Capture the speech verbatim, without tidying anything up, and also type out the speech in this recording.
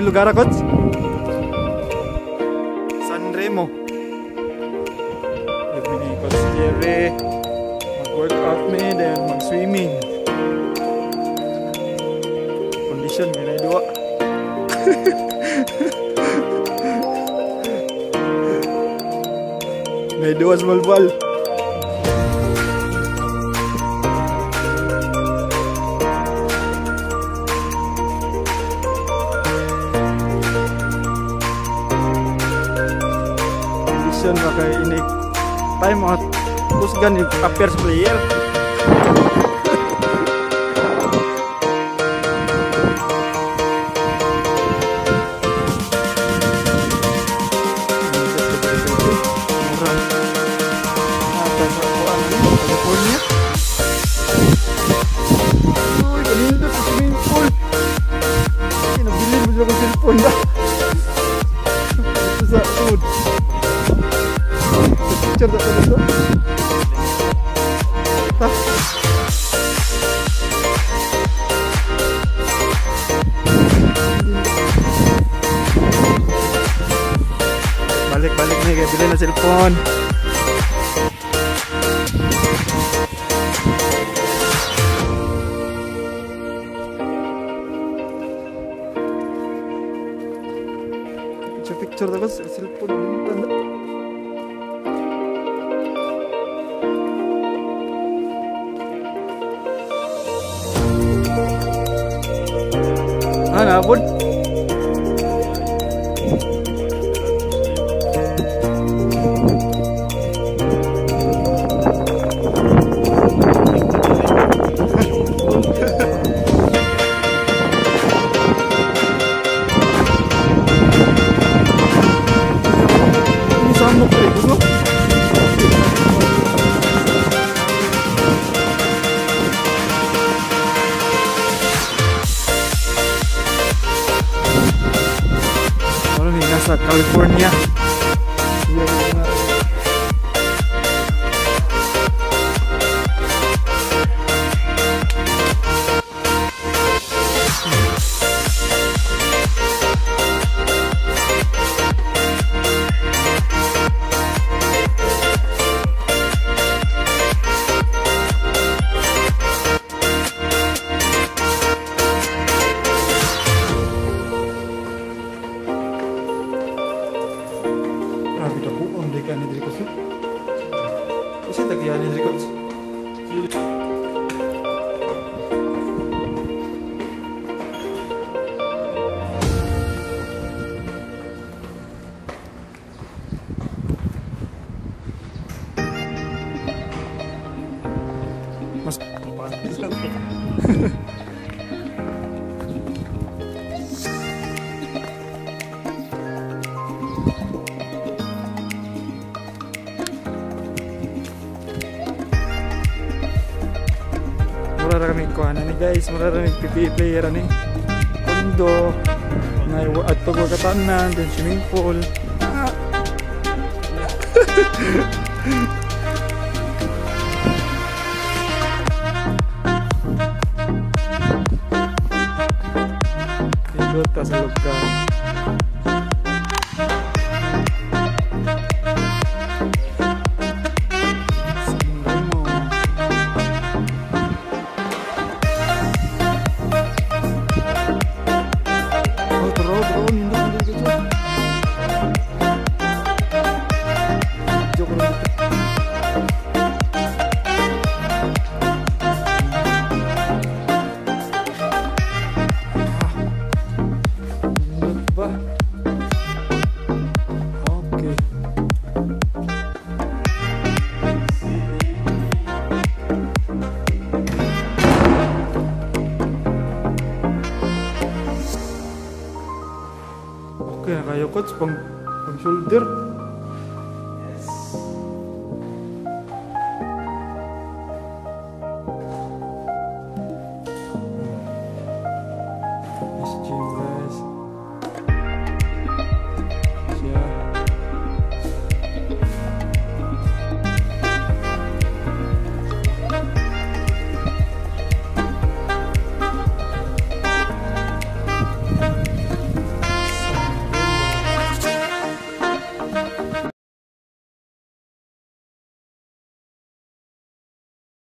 lugar, Coach? San Remo. Sabi ni Coach Jerry, mag-workout me, then mag-swimming. Condition, may na dua. May dua sa malbal. Pakai ini time out terus gan affairs player Cerita itu. Tah. Balik-balik nih kayak bilhin na cellphone. Picture terus cellphone tanda. Ano pun? Ini sama kayak gitu. Nasa California. Iya benar. Kan dari Coach. Kasi tagiyan ni Coach. Mas panis lang. Maraming kuha na ni guys, maraming P P E player ni kondo na at pagkakatanan din swimming pool. Ah. Ikot ka sa lugar. Oke, kayak Coach pang, pang shoulder.